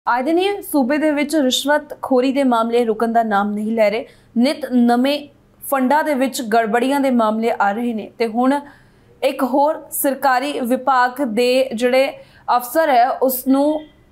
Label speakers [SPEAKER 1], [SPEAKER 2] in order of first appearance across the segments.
[SPEAKER 1] आए दिन ही सूबे दे विच रिश्वतखोरी के मामले रुकन का नाम नहीं लै रहे। नित नवे फंडा दे विच गड़बड़ियां दे मामले आ रहे ने ते हुण एक होर सरकारी विभाग दे जिहड़े अफसर है उसनूं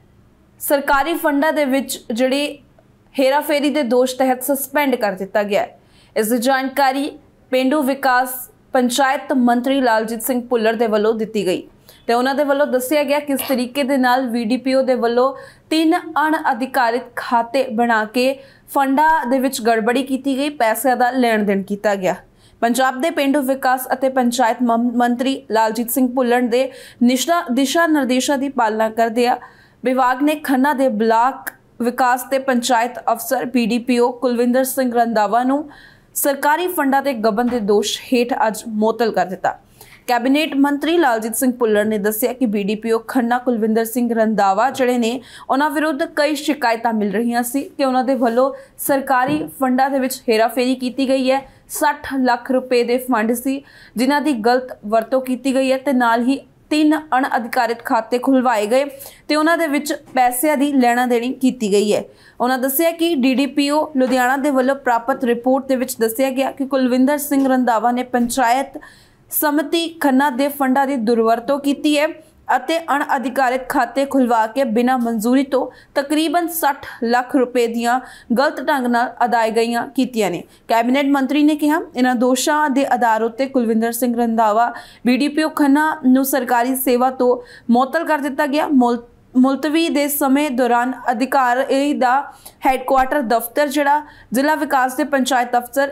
[SPEAKER 1] सरकारी फंडा दे विच जिहड़ी हेराफेरी के दोष तहत सस्पेंड कर दिता गया है। इस जानकारी पेंडू विकास पंचायत मंत्री लालजीत सिंह भुल्लर दे वल्लों दिती गई ते उन्हां दे वल्लों दस्सिया गया किस तरीके दे नाल VDPO दे वल्लों 3 अणअधिकारित खाते बना के फंडा दे विच गड़बड़ी कीती गई, पैसे दा लेन देन किया गया। पंजाब दे पेंडू विकास अते पंचायत मंत्री लालजीत सिंह भुल्लर दे दिशा निर्देशों की पालना करदे विभाग ने खन्ना दे ब्लाक विकास ते पंचायत अफसर BDPO कुलविंदर सिंह रंधावा नूं सरकारी फंडा ते गबन के दोष हेठ अज मुअत्तल कर दिता। कैबिनेट मंत्री लालजीत सिंह भुल्लर ने दस्सिया कि BDPO खन्ना कुलविंदर सिंह रंधावा जिहड़े ने उन्हां विरुद्ध कई शिकायतां मिल रही सी कि उन्हां दे वल्लों सरकारी फंडा दे विच हेराफेरी की गई है। 60 लाख रुपए दे फंड सी जिन्हां दी गलत वरतों की गई है ते नाल ही 3 अणअधिकारित खाते खुलवाए गए ते उन्हां दे विच पैसिਆਂ दी लेना देनी की गई है। उन्हां दस्सिया कि DDPO लुधियाना दे वल्लों प्राप्त रिपोर्ट दे विच दस्सिया गया कि कुलविंदर सिंह रंधावा ने पंचायत समति खन्ना दे फंडा की दुरवरतों की है अते अणअधिकारित खाते खुलवा के बिना मंजूरी तो तकरीबन 60 लाख रुपए दियां गलत ढंग नाल अदायगियां कीतियां ने। कैबिनेट मंत्री ने कहा इन्हां दोषां दे आधार उत्ते कुलविंदर सिंह रंधावा BDPO खन्ना नूं सरकारी सेवा तो मुअत्तल कर दिता गया। मुलतवी दे समय दौरान अधिकारी दा हैडक्वार्टर दफ्तर जिहड़ा जिला विकास के पंचायत अफसर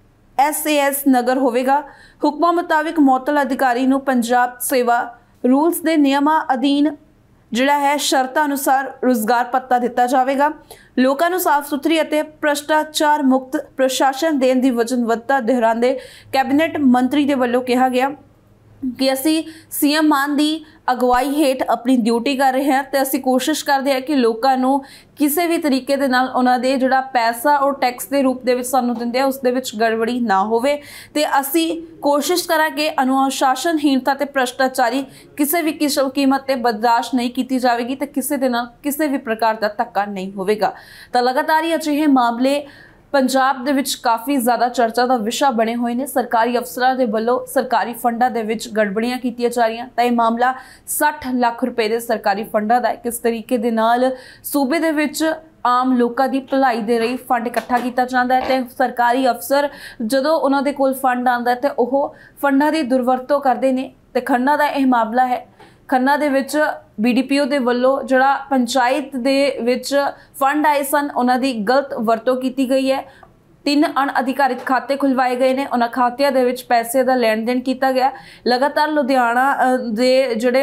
[SPEAKER 1] SAS नगर होवेगा। हुक्मां मुताबिक मुअत्तल अधिकारी नूं पंजाब सेवा रूल्स के नियमां अधीन जिहड़ा है शर्तां अनुसार रोजगार भत्ता दिता जाएगा। लोकां नूं साफ सुथरी अते भ्रष्टाचार मुक्त प्रशासन देण दी वचनबद्धता दोहराउंदे कैबिनेट मंत्री दे वल्लों कहा गया कि असी CM मान दी अगवाई हेठ अपनी ड्यूटी कर रहे हैं तो असी कोशिश करते हैं कि लोगों को किसी भी तरीके दे नाल उन्हां दे जिहड़ा पैसा और टैक्स के रूप दे विच सानूं दिंदे आ उस दे विच गड़बड़ी ना होवे ते असी कोशिश करांगे अनुशासनहीनता ते भ्रष्टाचारी किसी भी कीमत ते बर्दाश्त नहीं की जाएगी ते किसी दे नाल किसी भी प्रकार का धक्का नहीं होवेगा। तो लगातार ही अजिहे मामले पंजाब दे विच काफ़ी ज़्यादा चर्चा का विषय बने हुए ने। सरकारी अफसरां दे वल्लों सरकारी फंडा दे विच गड़बड़ियां कीतियां जा रही तो यह मामला 60 लाख रुपए के सरकारी फंडा का किस तरीके दे नाल सूबे दे विच आम लोगों की भलाई दे रही फंड इकट्ठा किया जाता है तो सरकारी अफसर जदों उन्हां दे कोल फंड आंदा है तो वह फंडा की दुरवरतों करते हैं। तो खन्ना का यह मामला है। खन्ना दे विच BDPO दे वल्लों जिहड़ा पंचायत दे विच फंड आए सन उन्हां दी गलत वरतों की गई है। 3 अणअधिकारित खाते खुलवाए गए ने, उन्हां खातियां दे विच पैसे दा लेन देन किया गया। लगातार लुधियाना दे जिहड़े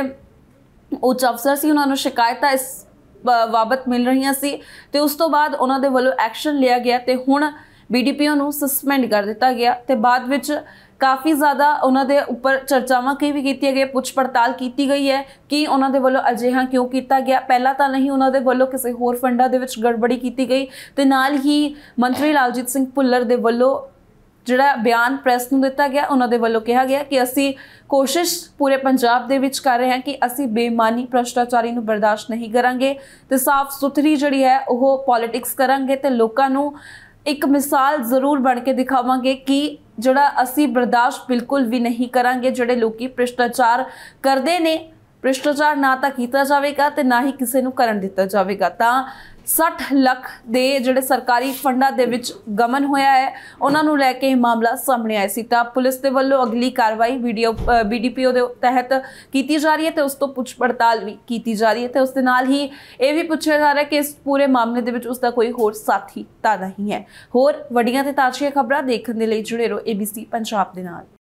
[SPEAKER 1] उच्च अफसर सी उन्हां नूं शिकायतां इस बाबत मिल रही सी ते उस तो बाद उन्हां दे वल्लों एक्शन लिया गया ते हुण BDPO नूं सस्पेंड कर दिता गया ते बाद विच काफ़ी ज़्यादा उन्होंने उपर चर्चावां भी की गई, पुछ पड़ताल की गई है कि उन्होंने वालों अजिहा क्यों किया गया। पहला तो नहीं उन्होंने वालों किसी होर फंडा दे विच गड़बड़ी की गई तो नाल ही मंत्री लालजीत सिंह भुल्लर दे वल्लों जिहड़ा बयान प्रैस नूं दिता गया उन्होंने वालों कहा गया कि असी कोशिश पूरे पंजाब दे विच कर रहे हैं कि असी बेईमानी भ्रष्टाचारी नूं बर्दाश्त नहीं करांगे तो साफ सुथरी जिहड़ी है वह पॉलिटिक्स करांगे तो लोकां नूं एक मिसाल जरूर बन के दिखावांगे कि जिहड़ा असी बर्दाश्त बिल्कुल भी नहीं करांगे। जिहड़े लोग भ्रष्टाचार करते ने भ्रष्टाचार ना तो किया जाएगा तो ना ही किसी नूं करन दिता जाएगा। तो 60 लाख दे जिहड़े सरकारी फंडा दे विच गमन होया है उन्हां नूं लैके यह मामला सामने आया सी। तां पुलिस दे वल्लों अगली कार्रवाई BDPO दे तहत की जा रही है तो उस तो पुछ पड़ताल भी की जा रही है तो उस दे नाल ही यह भी पूछा जा रहा है कि इस पूरे मामले दे विच उसका कोई होर साथी तां नहीं है। होर वड्डियां ते ताज़ियां खबरां देखण दे लई जुड़े रहो ABC पंजाब दे नाल।